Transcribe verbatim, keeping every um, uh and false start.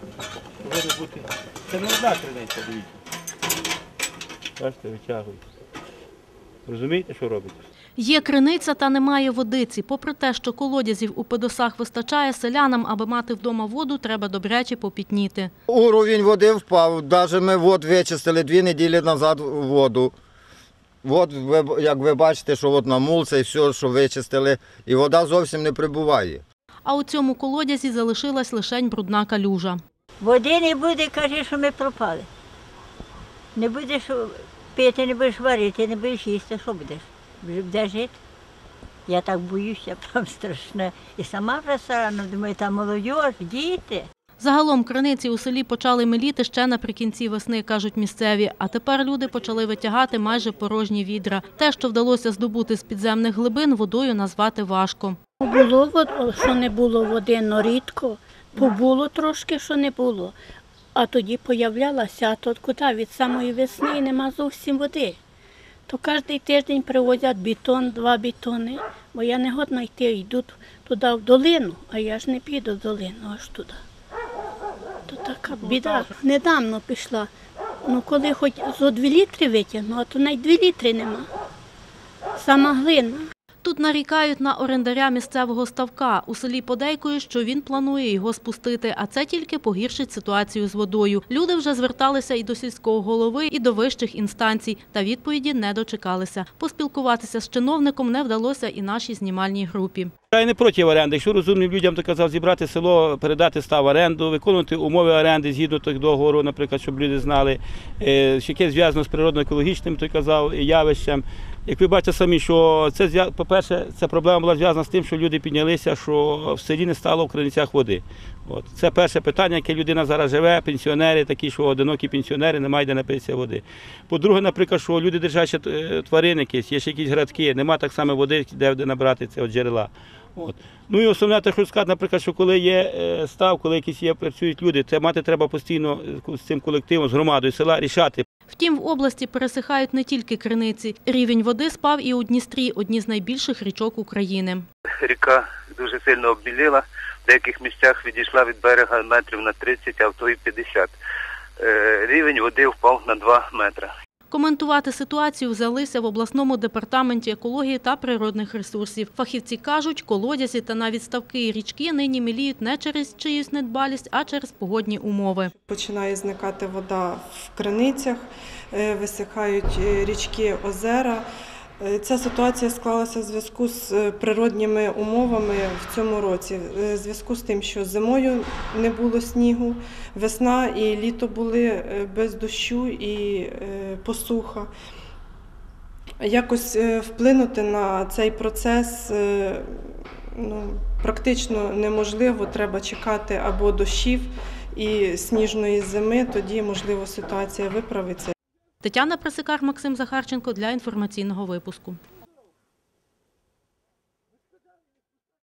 Повинно бути. Це не одна криниця, дивіться. Бачите, витягують. Розумієте, що робиться? Є криниця та немає водиці. Попри те, що колодязів у Педосах вистачає, селянам, аби мати вдома воду, треба добряче попітніти. Уровень води впав. Навіть ми вод вичистили дві неділі назад воду. От, як ви бачите, що от на мулці і все, що вичистили, і вода зовсім не прибуває. А у цьому колодязі залишилась лишень брудна калюжа. Води не буде, каже, що ми пропали. Не будеш пити, не будеш варити, не будеш їсти, що будеш? Де жити? Я так боюся, там страшне. І сама вже старана, думаю, там молодь, діти. Загалом криниці у селі почали меліти ще наприкінці весни, кажуть місцеві. А тепер люди почали витягати майже порожні відра. Те, що вдалося здобути з підземних глибин, водою назвати важко. Було, що не було води, но рідко. Побуло трошки, що не було. А тоді появлялася, а тут куди? Від самої весни нема зовсім води. То кожен тиждень привозять бетон, два бетони, бо я не годна йти, йду туди в долину, а я ж не піду в долину, аж туди. То така біда. Недавно пішла, ну коли хоч зо дві літри витягну, а то навіть дві літри нема. Сама глина. Тут нарікають на орендаря місцевого ставка. У селі подейкують, що він планує його спустити, а це тільки погіршить ситуацію з водою. Люди вже зверталися і до сільського голови, і до вищих інстанцій, та відповіді не дочекалися. Поспілкуватися з чиновником не вдалося і нашій знімальній групі. Я не проти оренди. Якщо розумним людям, то казав, зібрати село, передати став в оренду, виконувати умови оренди згідно тих договору, наприклад, щоб люди знали, що яке зв'язано з природно-екологічним, той казав, явищем. Як ви бачите самі, що це, по-перше, ця проблема була зв'язана з тим, що люди піднялися, що в селі не стало в криницях води. От. Це перше питання, яке людина зараз живе, пенсіонери, такі, що одинокі пенсіонери, немає де напитися води. По-друге, наприклад, що люди держать ще тварин якісь, є ще якісь градки, немає так само води, де набрати це от джерела. От. Ну і основне, те, що сказати, наприклад, що коли є став, коли якісь є, працюють люди, це мати треба постійно з цим колективом, з громадою села рішати. Втім, в області пересихають не тільки криниці. Рівень води спав і у Дністрі, одній з найбільших річок України. Ріка дуже сильно обміліла, в деяких місцях відійшла від берега метрів на тридцять, а в то і п'ятдесят. Рівень води впав на два метри. Коментувати ситуацію взялися в обласному департаменті екології та природних ресурсів. Фахівці кажуть, колодязі та навіть ставки і річки нині міліють не через чиюсь недбалість, а через погодні умови. Починає зникати вода в криницях, висихають річки, озера. Ця ситуація склалася в зв'язку з природніми умовами в цьому році. В зв'язку з тим, що зимою не було снігу, весна і літо були без дощу і посуха. Якось вплинути на цей процес ну, практично неможливо, треба чекати або дощів і сніжної зими, тоді, можливо, ситуація виправиться. Тетяна Пресикар, Максим Захарченко для інформаційного випуску.